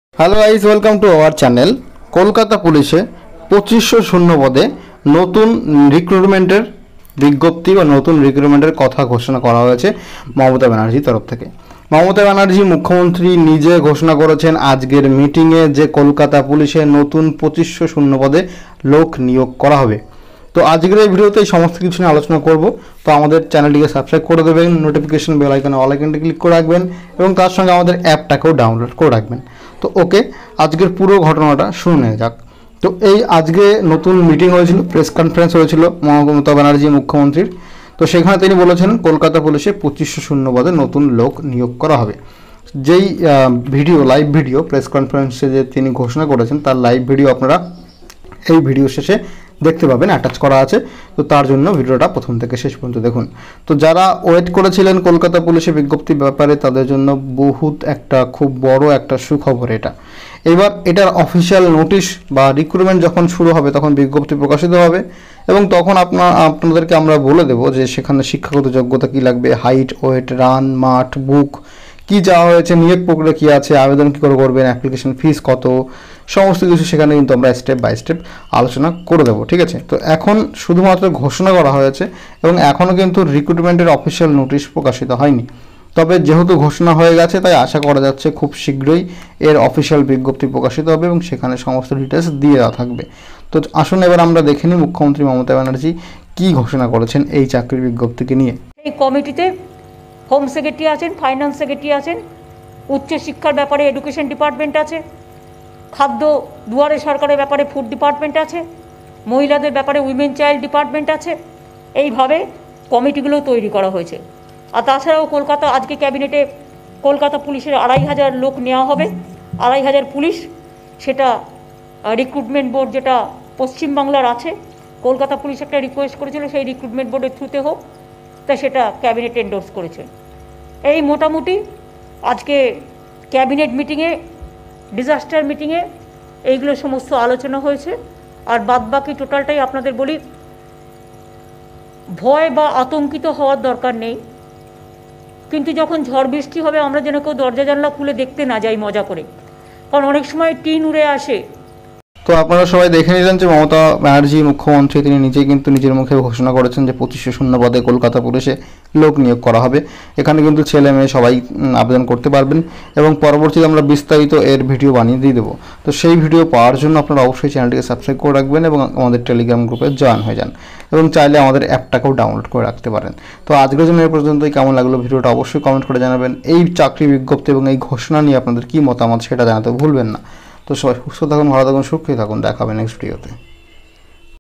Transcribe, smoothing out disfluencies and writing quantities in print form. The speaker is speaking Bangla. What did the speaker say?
Hello guys, welcome to our channel. Kolkata পুলিশে 2500 শূন্য পদে নতুন রিক্রুটমেন্টের বিজ্ঞপ্তি বা নতুন রিক্রুটমেন্টের কথা ঘোষণা করা হয়েছে মমতা ব্যানার্জির তরফ থেকে। মমতা ব্যানার্জি মুখ্যমন্ত্রী নিজে ঘোষণা করেছেন আজকের মিটিংয়ে যে কলকাতা পুলিশে নতুন 2500 শূন্য পদে লোক নিয়োগ করা হবে। তো আজকের এই ভিডিওতে এই সমস্ত কিছু নিয়ে আলোচনা করব। তো আমাদের চ্যানেলটিকে সাবস্ক্রাইব করে দেবেন, নোটিফিকেশন বেল আইকনে অল আইকনটি ক্লিক করে রাখবেন এবং তার সঙ্গে আমাদের অ্যাপটাকেও ডাউনলোড করে রাখবেন। তো ওকে, আজকের পুরো ঘটনাটা শুনে নেওয়া যাক। তো এই আজকে নতুন মিটিং হয়েছিল, প্রেস কনফারেন্স হয়েছিল মমতা ব্যানার্জি মুখ্যমন্ত্রীর। তো সেখানে তিনি বলেছেন কলকাতা পুলিশে 2500 শূন্য পদে নতুন লোক নিয়োগ করা হবে। যেই লাইভ ভিডিও প্রেস কনফারেন্সে যে তিনি ঘোষণা করেছেন তার লাইভ ভিডিও আপনারা এই ভিডিও শেষে দেখতে পাবেন, অ্যাটাচ করা আছে। তো তার জন্য ভিডিওটা প্রথম থেকে শেষ পর্যন্ত দেখুন। তো যারা ওয়েট করেছিলেন কলকাতা পুলিশের বিজ্ঞপ্তির ব্যাপারে তাদের জন্য খুব বড় একটা সুখবর এটা। এবার এটার অফিসিয়াল নোটিশ বা রিক্রুটমেন্ট যখন শুরু হবে তখন বিজ্ঞপ্তি প্রকাশিত হবে এবং তখন আপনাদেরকে আমরা বলে দেবো যে সেখানে শিক্ষাগত যোগ্যতা কী লাগবে, হাইট, ওয়েট, রান, মাঠ, বুক কী যাওয়া হয়েছে, নিয়োগ প্রক্রিয়া কী আছে, আবেদন কী করে করবেন, অ্যাপ্লিকেশন ফিস কত, সমস্ত কিছু সেখানে কিন্তু আমরা স্টেপ বাই স্টেপ আলোচনা করে দেবো। ঠিক আছে, তো এখন শুধুমাত্র ঘোষণা করা হয়েছে এবং এখনও কিন্তু রিক্রুটমেন্টের অফিসিয়াল নোটিশ প্রকাশিত হয়নি। তবে যেহেতু ঘোষণা হয়ে গেছে তাই আশা করা যাচ্ছে খুব শীঘ্রই এর অফিসিয়াল বিজ্ঞপ্তি প্রকাশিত হবে এবং সেখানে সমস্ত ডিটেলস দিয়ে দেওয়া থাকবে। তো আসুন এবার আমরা দেখে নিই মুখ্যমন্ত্রী মমতা ব্যানার্জি কী ঘোষণা করেছেন এই চাকরির বিজ্ঞপ্তিকে নিয়ে। এই কমিটিতে হোম সেক্রেটারি আছেন, ফাইন্যান্স সেক্রেটারি আছেন, উচ্চশিক্ষার ব্যাপারে এডুকেশন ডিপার্টমেন্ট আছে, খাদ্য দুয়ারে সরকারের ব্যাপারে ফুড ডিপার্টমেন্ট আছে, মহিলাদের ব্যাপারে উইমেন চাইল্ড ডিপার্টমেন্ট আছে। এইভাবে কমিটিগুলো তৈরি করা হয়েছে। আর তাছাড়াও আজকে ক্যাবিনেটে কলকাতা পুলিশের 2500 লোক নেওয়া হবে। 2500 পুলিশ, সেটা রিক্রুটমেন্ট বোর্ড যেটা পশ্চিমবাংলার আছে, কলকাতা পুলিশ একটা রিকোয়েস্ট করেছিল সেই রিক্রুটমেন্ট বোর্ডের থ্রুতে হোক, তা সেটা ক্যাবিনেট এন্ডোর্স করেছে। এই মোটামুটি আজকে ক্যাবিনেট মিটিংয়ে, ডিজাস্টার মিটিংয়ে এইগুলো সমস্ত আলোচনা হয়েছে। আর বাদবাকি টোটালটাই আপনাদের বলি, ভয় বা আতঙ্কিত হওয়ার দরকার নেই। কিন্তু যখন ঝড় বৃষ্টি হবে আমরা যেন কেউ দরজা জানলা খুলে দেখতে না যাই মজা করে, কারণ অনেক সময় টিন উড়ে আসে। তো আপনারা সবাই দেখে নিলেন যে মমতা ব্যানার্জি মুখ্যমন্ত্রী তিনি নিজেই কিন্তু নিজের মুখে ঘোষণা করেছেন যে 2500 শূন্য পদে কলকাতা পুলিশে লোক নিয়োগ করা হবে। এখানে কিন্তু ছেলে মেয়ে সবাই আবেদন করতে পারবেন এবং পরবর্তীতে আমরা বিস্তারিত এর ভিডিও বানিয়ে দিয়ে দেবো। তো সেই ভিডিও পাওয়ার জন্য আপনারা অবশ্যই চ্যানেলটিকে সাবস্ক্রাইব করে রাখবেন এবং আমাদের টেলিগ্রাম গ্রুপে জয়েন হয়ে যান এবং চাইলে আমাদের অ্যাপটাকেও ডাউনলোড করে রাখতে পারেন। তো আজকের জন্য এ পর্যন্তই। কেমন লাগলো ভিডিওটা অবশ্যই কমেন্ট করে জানাবেন। এই চাকরি বিজ্ঞপ্তি এবং এই ঘোষণা নিয়ে আপনাদের কী মতামত সেটা জানাতে ভুলবেন না। তো সবাই সুস্থ থাকুন, ভালো থাকুন, সুখী থাকুন। দেখা হবে নেক্সট ভিডিওতে।